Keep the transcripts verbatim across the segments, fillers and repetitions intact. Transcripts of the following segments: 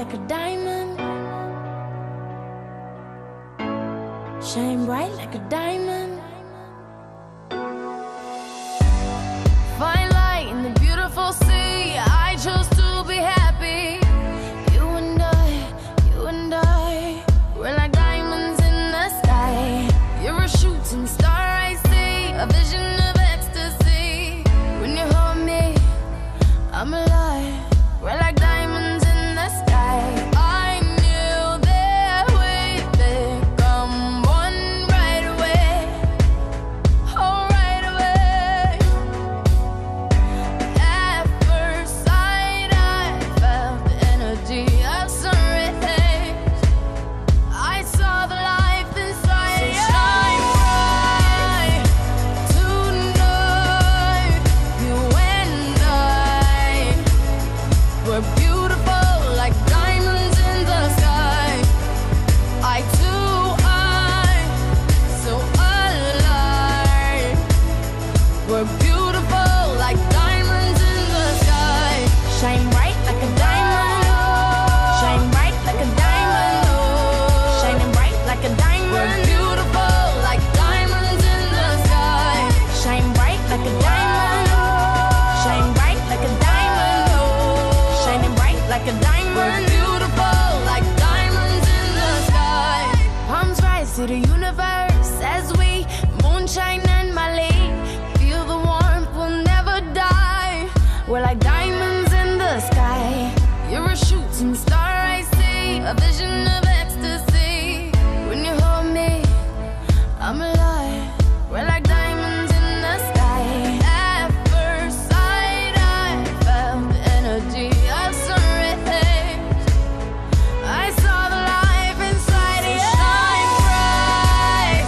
like a diamond. Shine bright like a diamond. Fine light in the beautiful sea. I chose to be happy. You and I, you and I, we're like diamonds in the sky. You're a shooting star, I see, a vision of ecstasy. When you hold me, I'm alive. We're like diamonds in the sky. I knew that we'd become one right away. Oh, right away. At first sight, I felt the energy of sun rays. I saw the life inside you. Shine bright tonight. You and I, we're beautiful like diamonds in the sky. I too, I'm so alive. We're beautiful like diamonds in the sky. Shine bright like a diamond. Shine bright like a diamond. Oh, shining bright like a diamond. We're beautiful like diamonds in the sky. Shine bright like a diamond. Shine bright like a diamond. Oh, shining bright like a diamond. We're beautiful like diamonds in the sky. Palms rise to the universe as we moonshine and Mali. Feel the warmth, we'll never die. We're like diamonds in the sky. You're a shooting star, I see, a vision of ecstasy. When you hold me, I'm alive. We're like diamonds in the sky. At first sight, I felt the energy of sun rays. I saw the life inside you. Shine bright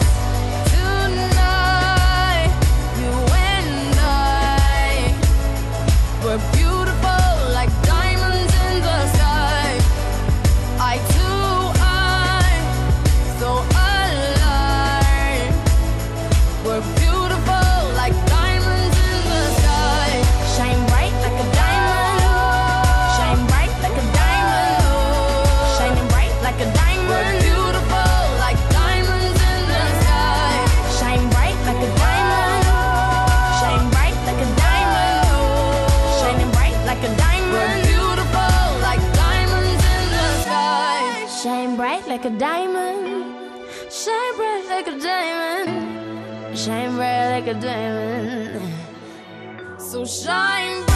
tonight. You and I, we're beautiful like diamonds in the sky. I too, I'm so alive. We're beautiful like diamonds in the sky. Shine bright like a diamond. Shine bright like a diamond. Oh, shining bright like a diamond. We're beautiful like diamonds in the sky. Shine bright like a diamond. Shine bright like a diamond. Oh, shining bright like a diamond. We're beautiful like diamonds in the sky. Shine bright like a diamond. Shine bright like a diamond. Shine bright like a diamond. So shine bright.